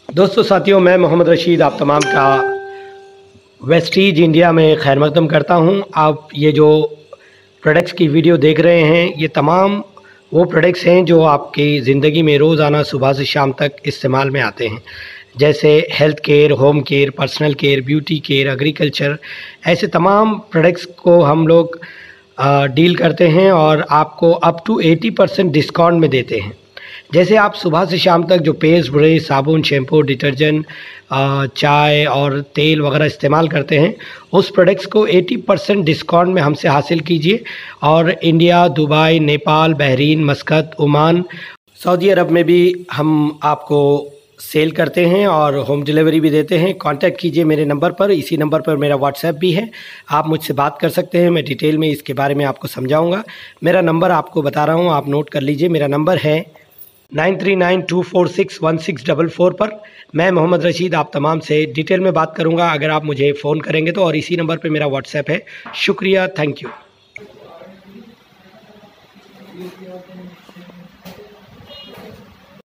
दोस्तों साथियों, मैं मोहम्मद रशीद आप तमाम का वेस्टीज इंडिया में खैर मकदम करता हूं। आप ये जो प्रोडक्ट्स की वीडियो देख रहे हैं, ये तमाम वो प्रोडक्ट्स हैं जो आपकी ज़िंदगी में रोज़ाना सुबह से शाम तक इस्तेमाल में आते हैं। जैसे health care, home care, personal care, beauty care, agriculture, ऐसे तमाम प्रोडक्ट्स को हम लोग डील करते हैं और आपको अप टू 80% डिस्काउंट में देते हैं। जैसे आप सुबह से शाम तक जो पेस्ट, ब्रश, साबुन, शैम्पू, डिटर्जेंट, चाय और तेल वगैरह इस्तेमाल करते हैं, उस प्रोडक्ट्स को 80% डिस्काउंट में हमसे हासिल कीजिए। और India, Dubai, Nepal, Bahrain, Muscat, Oman, Saudi Arab में भी हम आपको सेल करते हैं और होम डिलीवरी भी देते हैं। कांटेक्ट कीजिए मेरे नंबर पर। इसी नंबर पर मेरा व्हाट्सएप भी है, आप मुझसे बात कर सकते हैं। मैं डिटेल में इसके बारे में आपको समझाऊंगा। मेरा नंबर आपको बता रहा हूं, आप नोट कर लीजिए। मेरा नंबर है 9392461644 पर। मैं मोहम्मद रशीद आप तमाम से डिटेल में बात करूंगा अगर आप मुझे फ़ोन करेंगे तो, और इसी नंबर पे मेरा व्हाट्सएप है। शुक्रिया, थैंक यू।